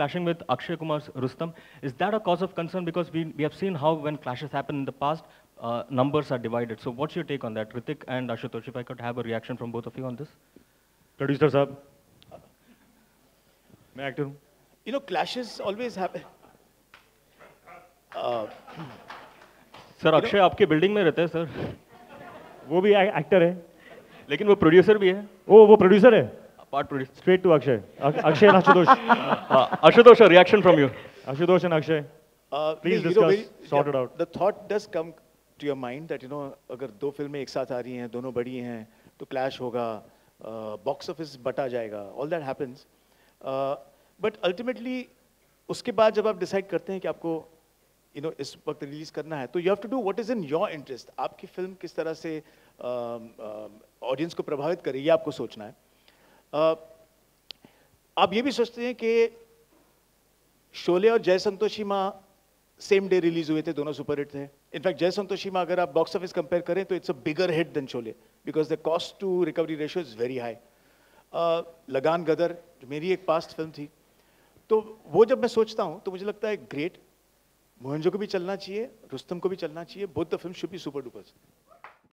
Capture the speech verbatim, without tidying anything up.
clashing with Akshay Kumar's Rustom. Is that a cause of concern? Because we, we have seen how when clashes happen in the past, uh, numbers are divided. So what's your take on that? Hrithik and Ashutosh, if I could have a reaction from both of you on this. Producer Saab. मैं actor हूँ. You know, clashes always happen. Uh, sir Akshay आपके building में रहते हैं sir. वो भी actor है. लेकिन वो प्रोड्यूसर भी है. ओ वो प्रोड्यूसर है. Part producer. Straight to Akshay. Akshay and Ashutosh. uh, Ashutosh, a reaction from you. Ashutosh and Akshay. Uh, Please you discuss. know, very, sort it yeah, out. The thought does come to your mind that you know, अगर दो फिल्में एक साथ आ रही हैं, दोनों बड़ी हैं, तो clash होगा, box office बटा जाएगा. All that happens. Uh, but ultimately, उसके बाद जब आप decide करते हैं कि आपको you know, इस वक्त रिलीज करना है, तो you have to do what is in your interest. आपकी फिल्म किस तरह से ऑडियंस uh, uh, को प्रभावित करे, ये आपको सोचना है. Uh, आप ये भी सोचते हैं कि शोले और जय संतोषी माँ सेम डे रिलीज हुए थे, दोनों सुपर हिट थे. इनफैक्ट जय संतोषी माँ अगर आप बॉक्स ऑफिस कंपेयर करें तो it's a bigger hit than Sholay because the cost to recovery ratio is very high. Lagaan Gadar जो मेरी एक पास्ट फिल्म थी, तो वो जब मैं सोचता हूँ तो मुझे लगता है ग्रेट, मोहनजो को भी चलना चाहिए, रुस्तम को भी चलना चाहिए. Both the film should be super duper.